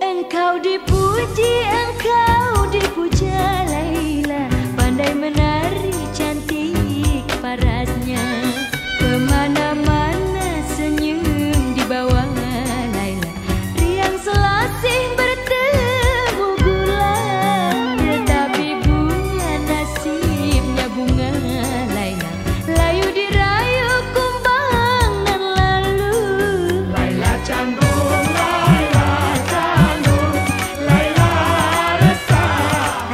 Engkau dipuji, engkau dipuja Laila, pandai menari cantik parasnya. Kemana-mana senyum dibawa Laila, riang selasih bertemu bulan. Tetapi bunga nasibnya bunga Laila, layu dirayu kumbang dan lalu. Laila canggung, Laila canggung, Laila resah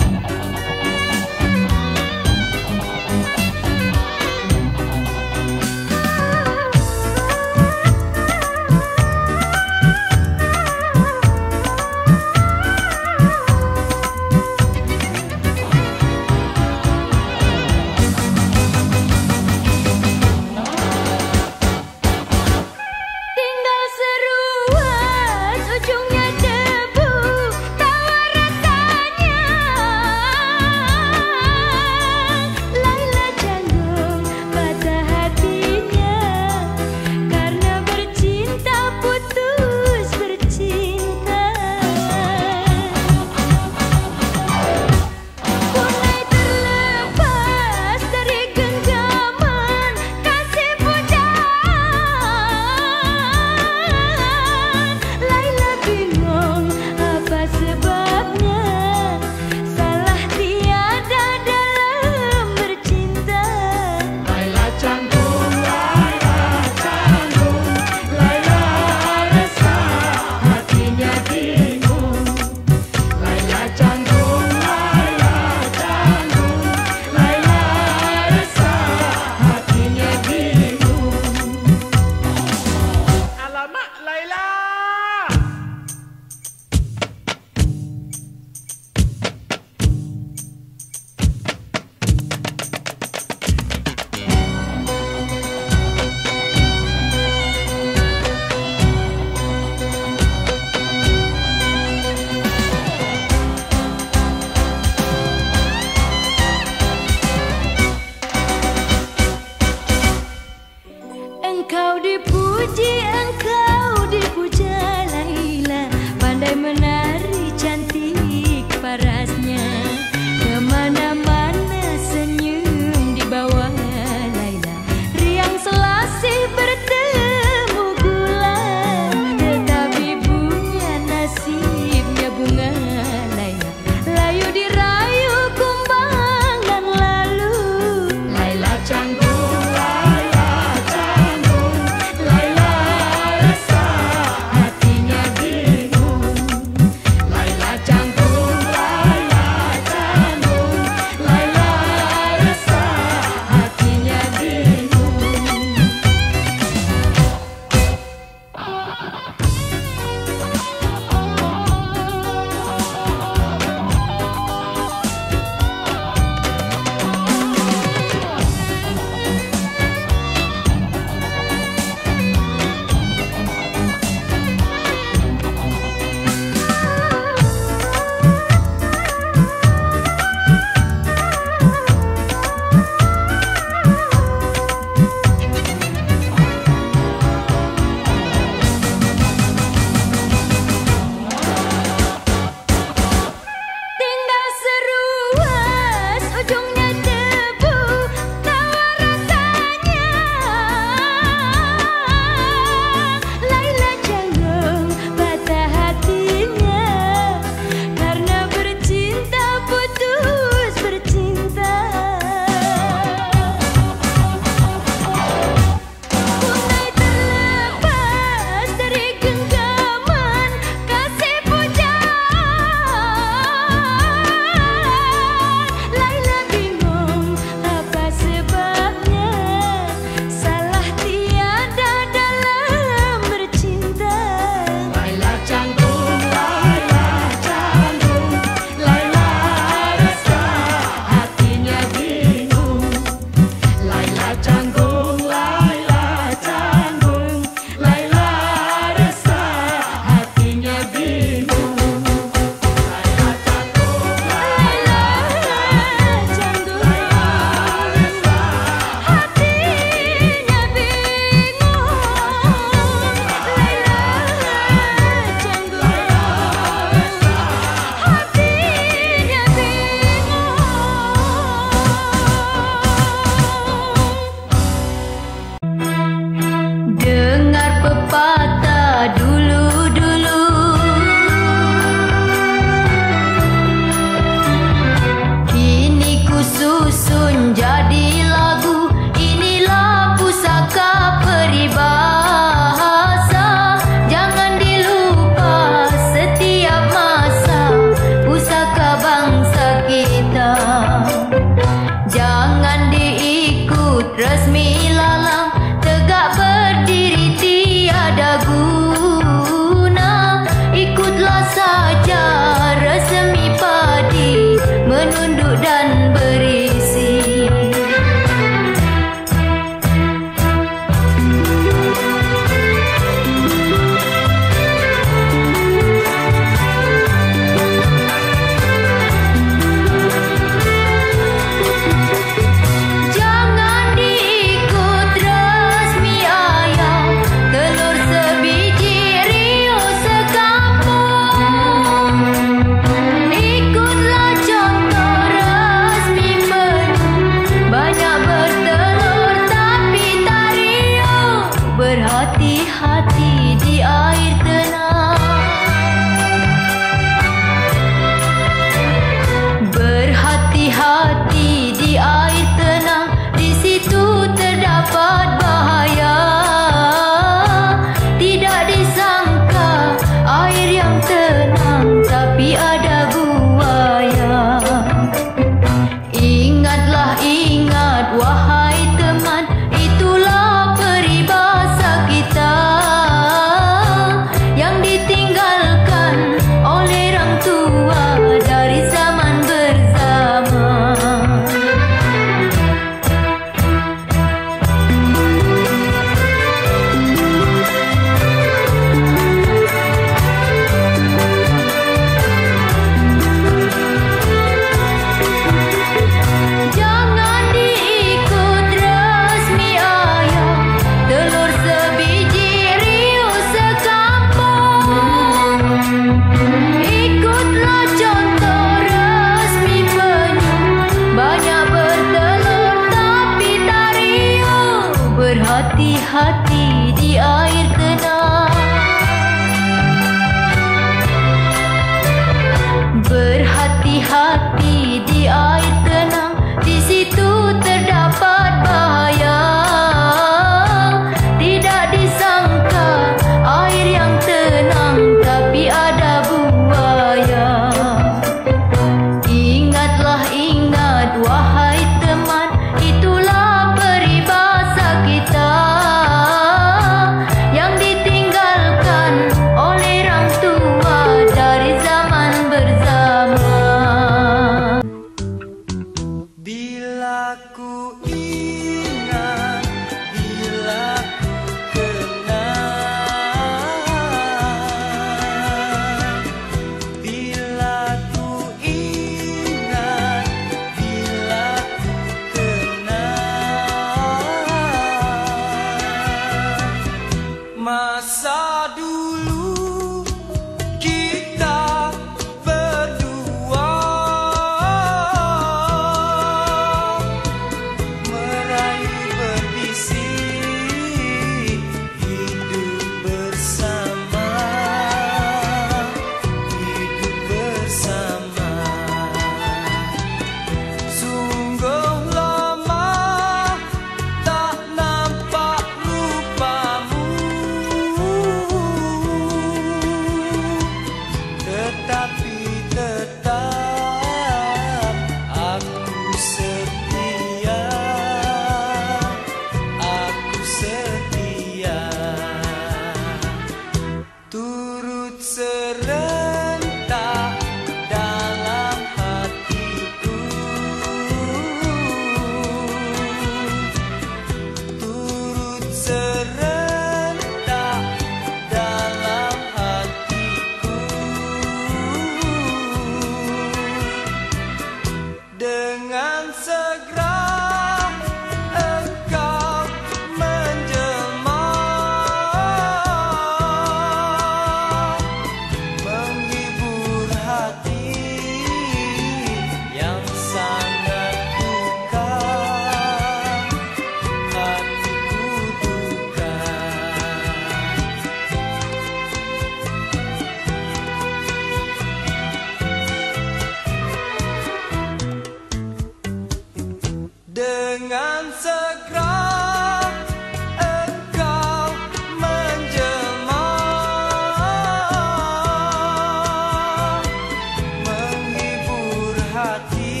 hati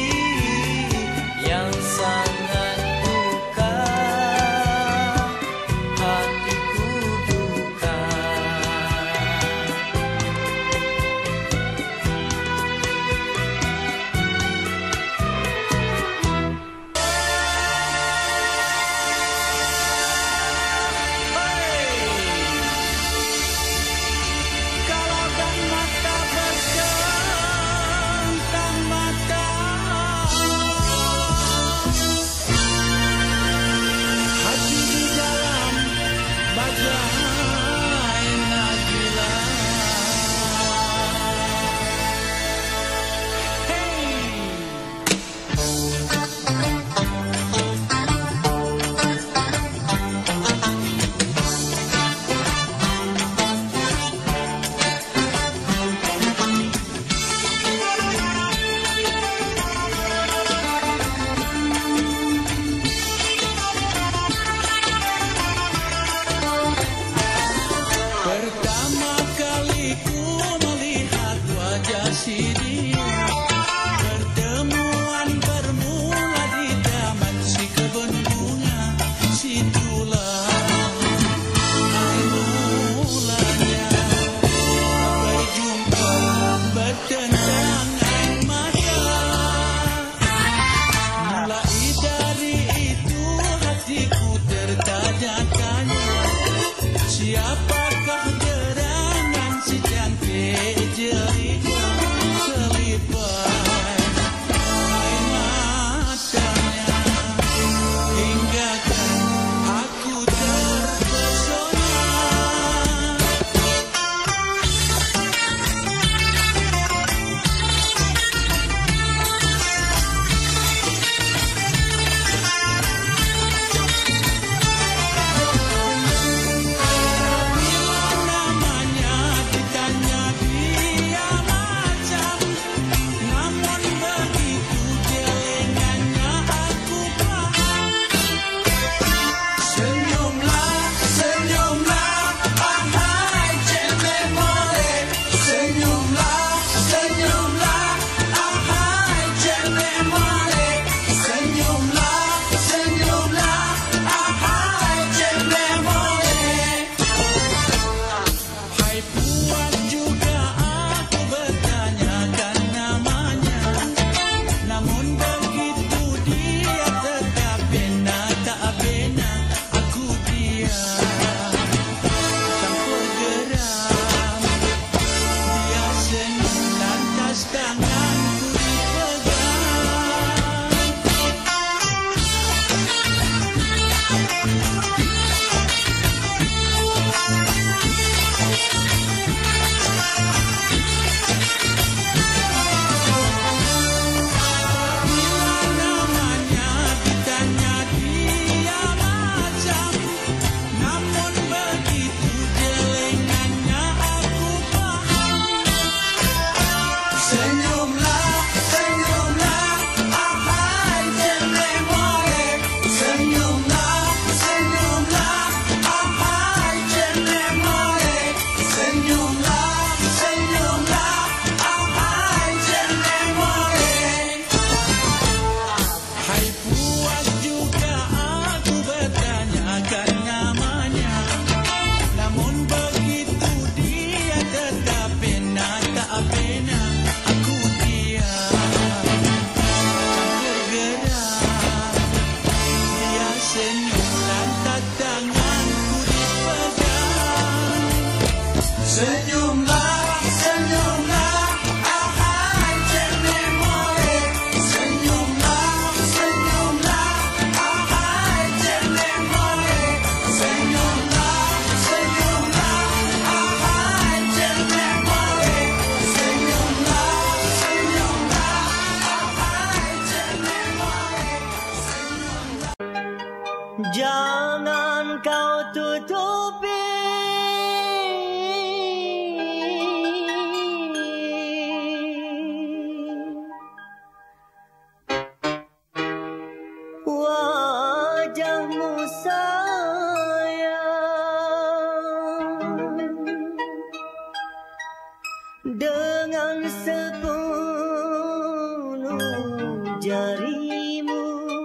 yang sangat duka, hatiku duka. Pertama kali ku melihat wajah si dia, pertemuan bermula di taman si kebun bunga. Situlah mulanya berjumpa bertentangan mata. Mulai dari itu hatiku tertanya-tanya, siapakah gerangan si cantik jelita, jarimu.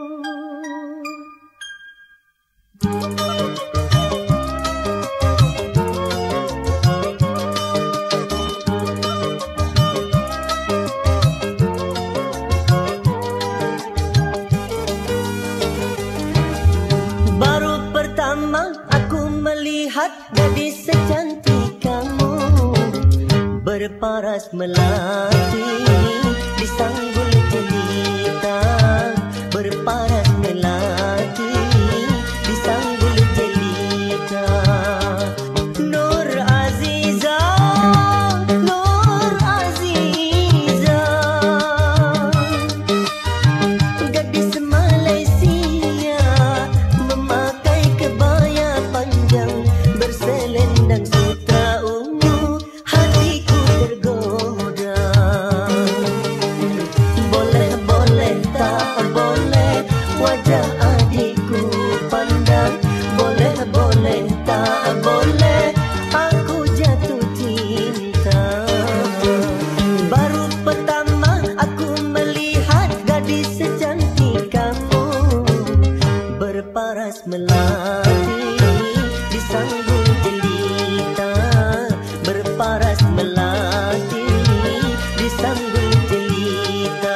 Baru pertama aku melihat gadis secantik kamu, berparas melati di sanggul jelita, berparas melati di sanggul jelita. Nur Aziza, Nur Aziza, gadis Malaysia memakai kebaya panjang berselendang sutra ungu, hatiku tergoda. Boleh, boleh, tak boleh wajah adikku pandang. Boleh, boleh, tak boleh aku jatuh cinta. Baru pertama aku melihat gadis secantik kamu, berparas melati di sanggul jelita, berparas melati di sanggul jelita.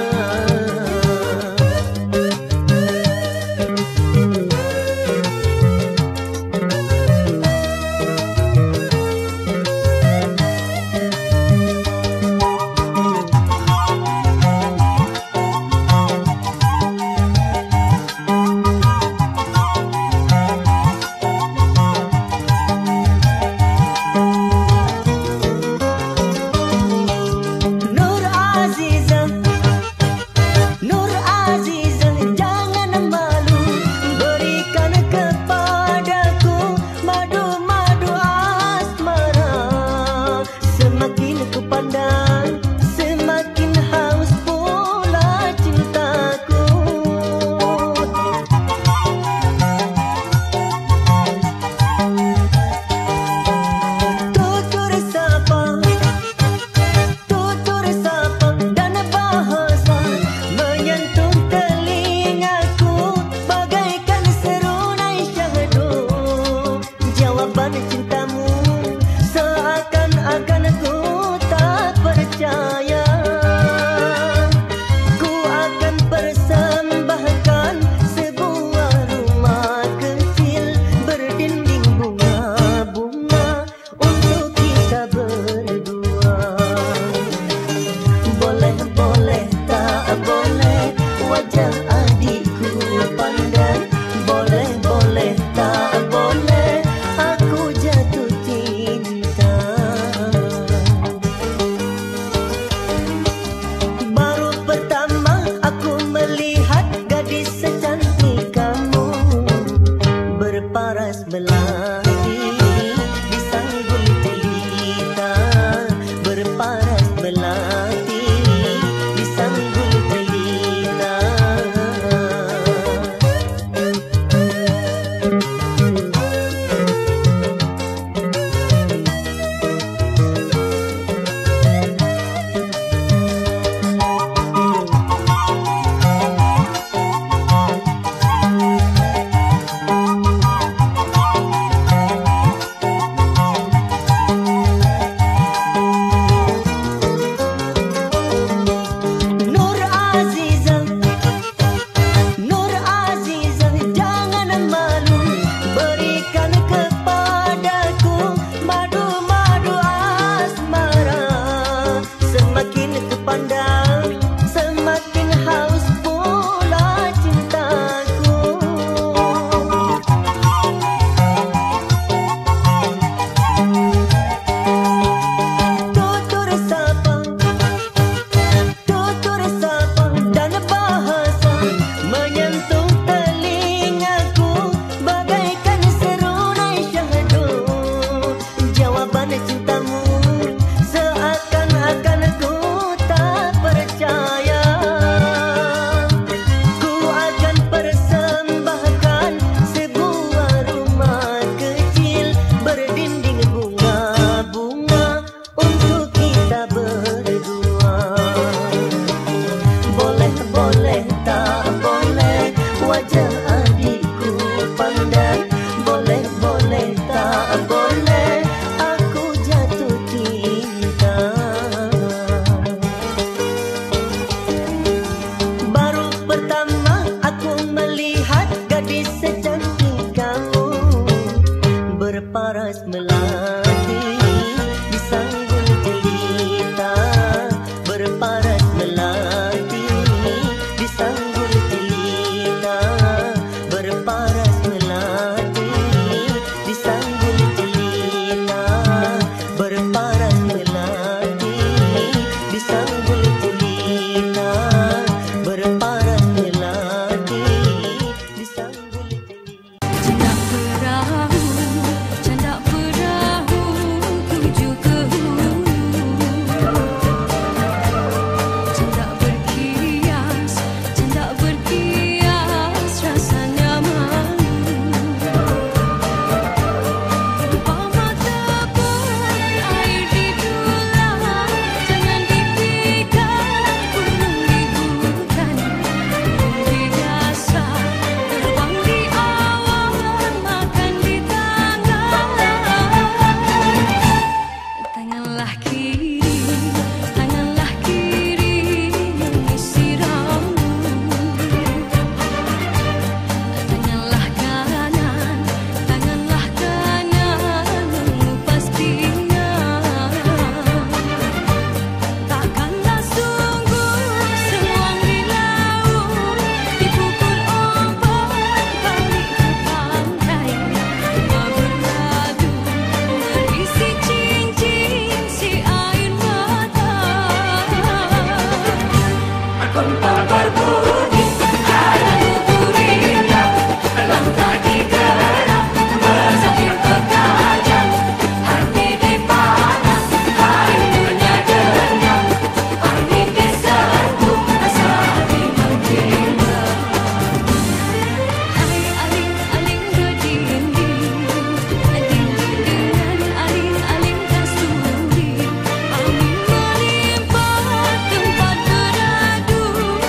Nur Aziza, Nur Aziza, jangan malu, berikan kepadaku madu-madu asmara. Semakin ku pandang, semakin haus pula cintaku. Tutur sapa, tutur sapa dan bahasa menyentuh telingaku bagaikan serunai syahdu. Jawaban cintamu seakan-akan ku tak percaya. Ku akan persembahkan sebuah rumah kecil berdinding bunga-bunga untuk kita berdua. Boleh, boleh, tak boleh wajah adikku pandang. Boleh, boleh, tak boleh aku jatuh cinta. Baru pertama aku melihat gadis secantik kamu, berparas melati di sanggul jelita, berparas melati di sanggul jelita. Nur Aziza, Nur Aziza, jangan malu, berikan kepadaku madu-madu asmara. Semakin ku pandang, semakin haus pula cintaku. Tutur sapa, tutur sapa dan bahasa menyentuh telingaku bagaikan serunai syahdu. Jawaban cintamu seakan-akan ku tak melati disanggul telinga berparas melati disanggul telinga berparas melati disanggul telinga berparas melati disanggul telinga. Candak perahu, candak perahu tuju ke hulu. Candak berkias, candak berkias rasanya malu. Umpama tepung air di tulang, jangan dipikir burung di hutan. Biasa terbang di awan, makan di tangan. Tanganlah kiri mengisi rambut. Tanganlah kanan mengupas pinggang. Takkanlah sungguh seruang di laut, dipukul ombak balik ke pantai. Beradu berisi cincin si air mata. Kompak berbunyi, ada kukurinnya, langkah digerak, bersakir kekajang. Hati dipanah, harinya genyang, angin diserbu, asa hati menggila. Hai aling-aling berdinding, dengan aling-aling kasturi. Angin melimpah tempat beradu,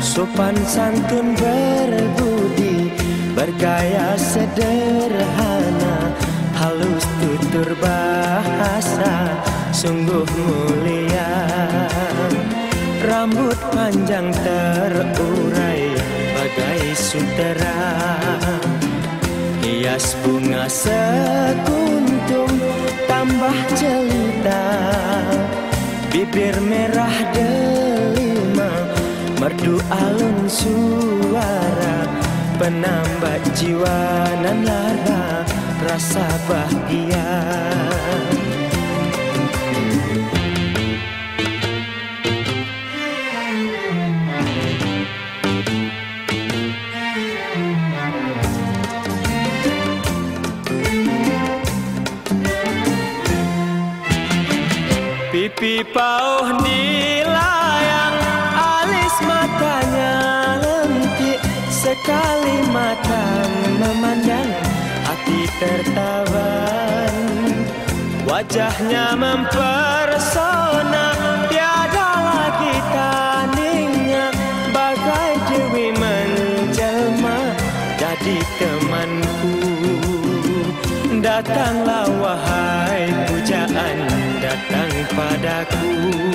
sopan santun berbudi, bergaya sederhana, halus tutur bahasa, sungguh mulia. Rambut panjang terurai bagai sutera, hias bunga sekuntum tambah jelita, bibir merah delima, merdu alun suara, penambah jiwa nan lara rasa bahagia. Pipi pauh dilayang, alis matanya lentik, sekali mata memandang, hati tertawan. Wajahnya mempersona, tiada lagi tandingnya, bagai dewi menjelma jadi temanku. Datanglah wahai pujaan, datang padaku,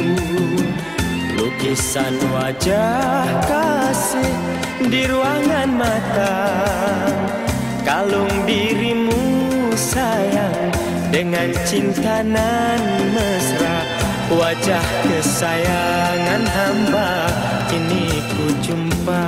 lukisan wajah kasih di ruangan mata, kalung dirimu sayang dengan cinta nan mesra, wajah kesayangan hamba kini ku jumpa.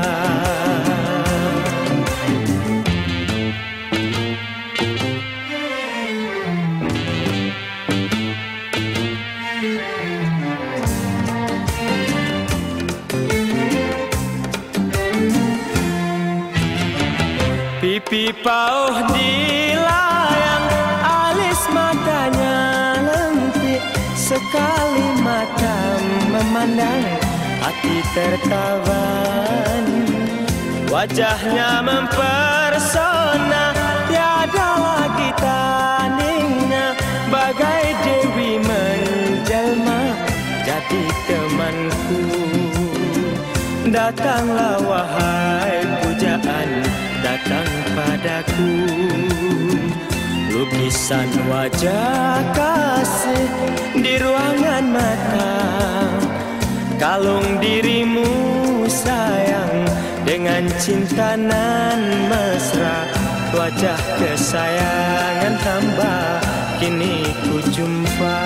Pipi pauh dilayang, alis matanya lentik, sekali mata memandang, hati tertawan. Wajahnya mempersona, tiada lagi tandingnya, bagai dewi menjelma jadi temanku. Datanglah wahai pujaan, datang padaku, lukisan wajah kasih di ruangan mata, kalung dirimu sayang dengan cinta nan mesra, wajah kesayangan hamba kini ku jumpa.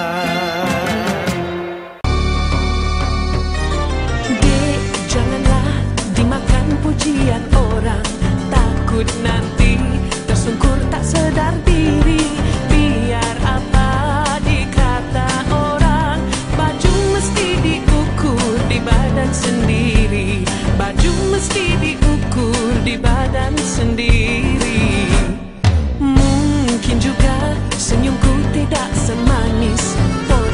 Dek, janganlah dimakan pujian orang, takut nanti tersungkur tak sedar diri. Biar apa dikata orang, baju mesti diukur di badan sendiri, baju mesti diukur di badan sendiri. Mungkin juga senyumku tidak semanis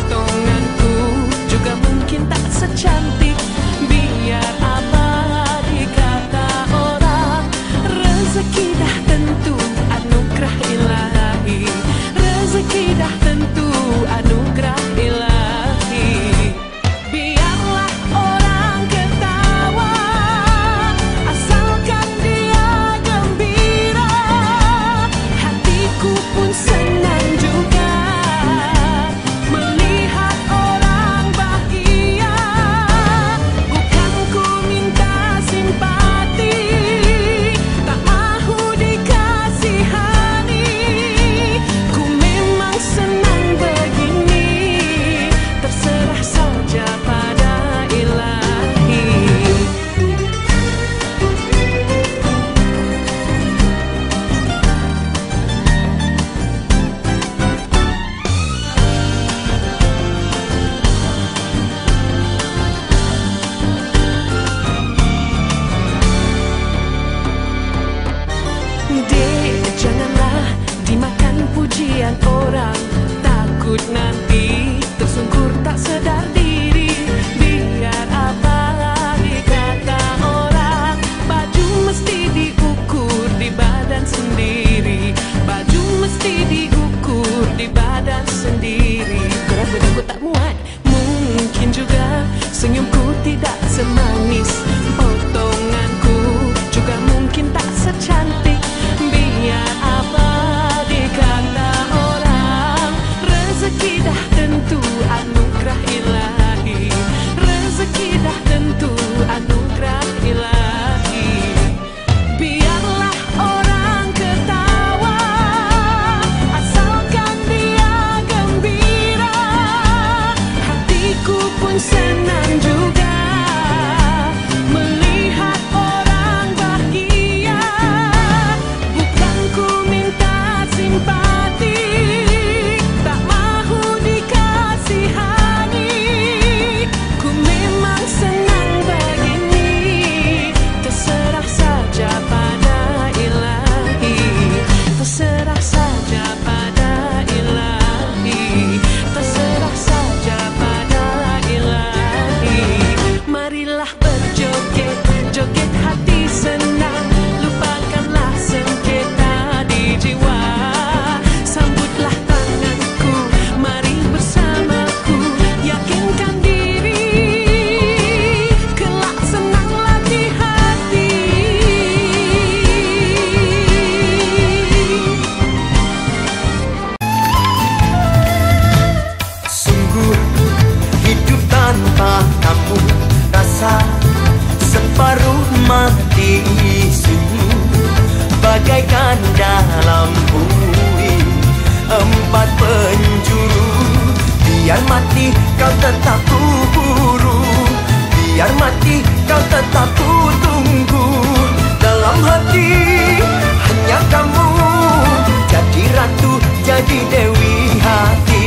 separuh mati sunyi bagaikan dalam bui empat penjuru. Biar mati kau tetap ku buru, biar mati kau tetap ku tunggu. Dalam hati hanya kamu, jadi ratu, jadi dewi hati.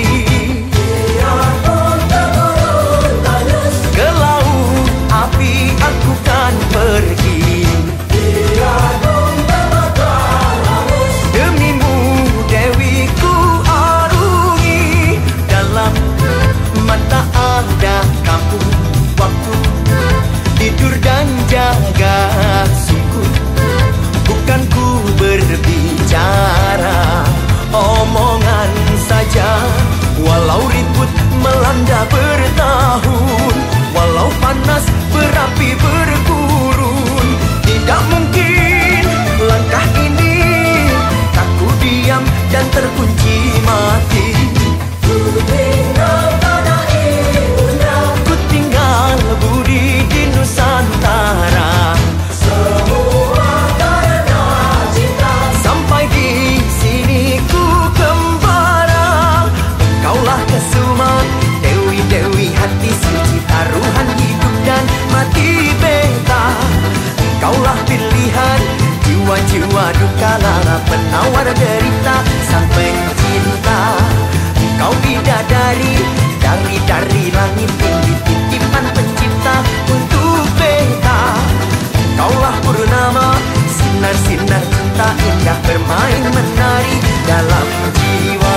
Ke laut api aku kan pergi, demimu dewi ku arungi. Dalam mata ada kamu, waktu tidur dan jaga sungguh. Bukan ku berbicara, omongan saja. Walau ribut melanda bertahun, walau panas berapi bergurun, tidak mungkin langkah ini kaku diam dan terkunci mati. Ku tinggal tanah ibunda, ku tinggal budi di Nusantara. Semua karena cinta, sampai di sini ku kembara. Engkaulah kesuma, dewi-dewi hati suci, taruhan hidup dan mati beta. Engkaulah pilihan, jiwa-jiwa duka lara, penawar derita, sang pencinta. Engkau bidadari, dari langit tinggi, titipan pencipta untuk beta. Engkaulah purnama, sinar-sinar cinta indah bermain menari dalam jiwa.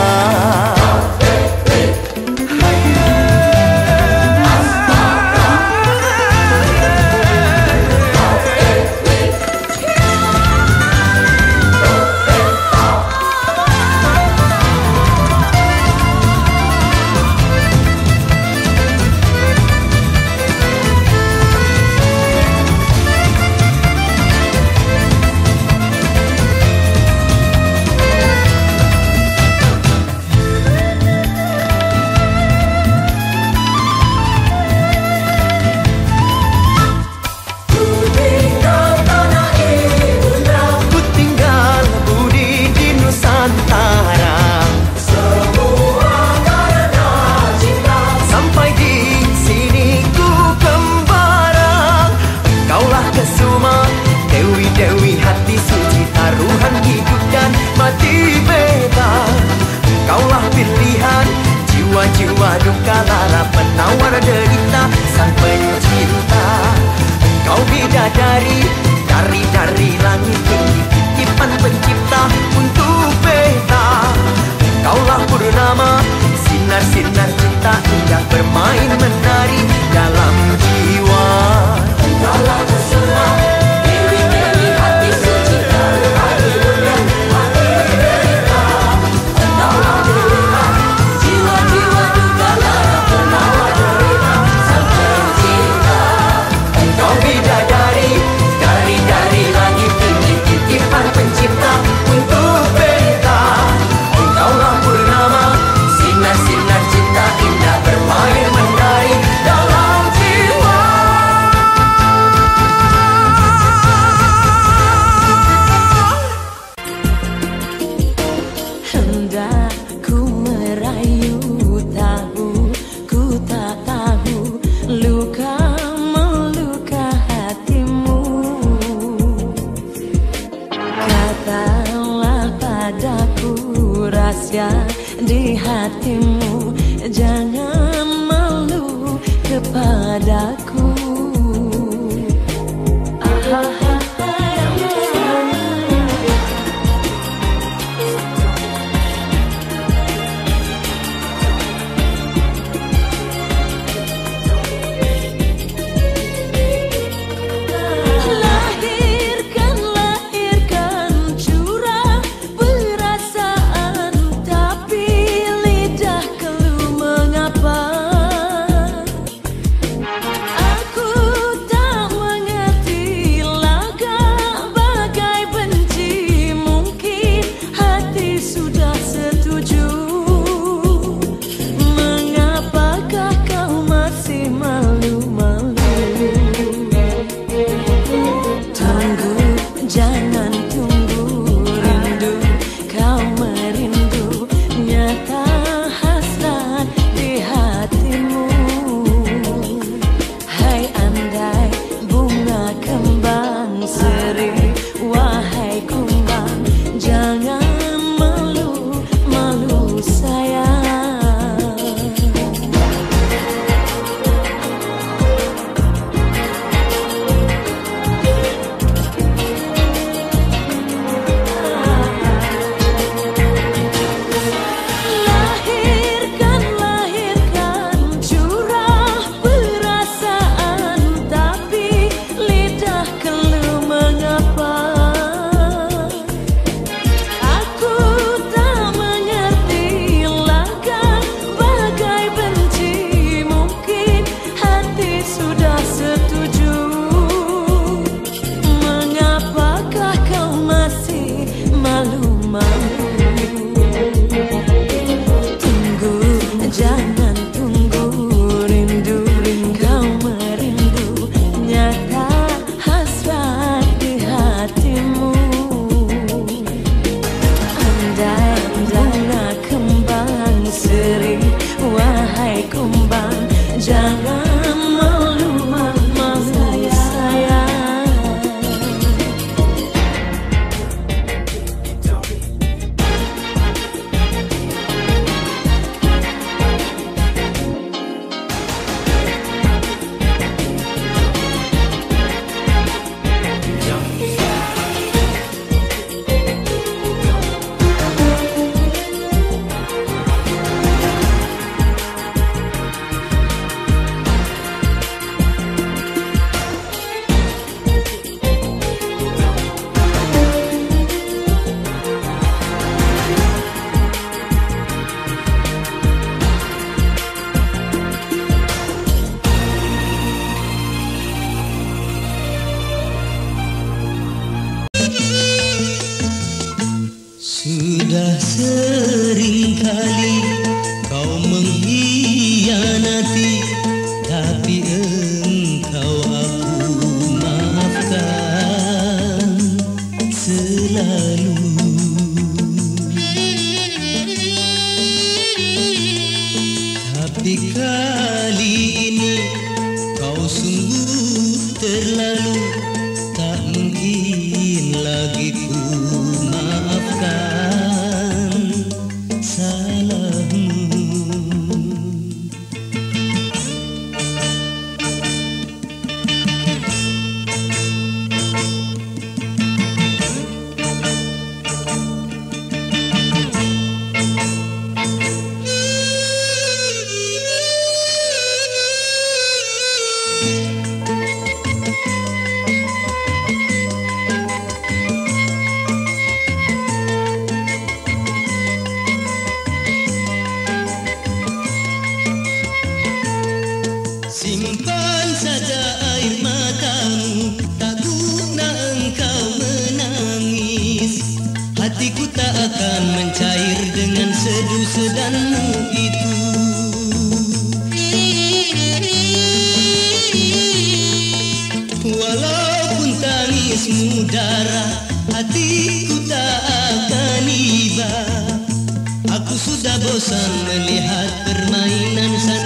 Dewi hati suci, taruhan hidup dan mati beta. Engkaulah pilihan, jiwa-jiwa duka lara, penawar derita, sang pencinta. Engkau bidadari, dari langit tinggi, titipan pencipta untuk beta. Engkaulah purnama, sinar-sinar cinta indah bermain menari dalam jiwa. Engkaulah kesuma, di hatimu, jangan malu kepadaku. lalu, tak mungkin lagi ku maafkan salahmu. Simpan saja air matamu, tak guna engkau menangis. Hatiku tak akan mencair dengan seduh sedanmu itu. Walaupun tangismu darah, hatiku tak akan iba. Aku sudah bosan melihat permainan sana.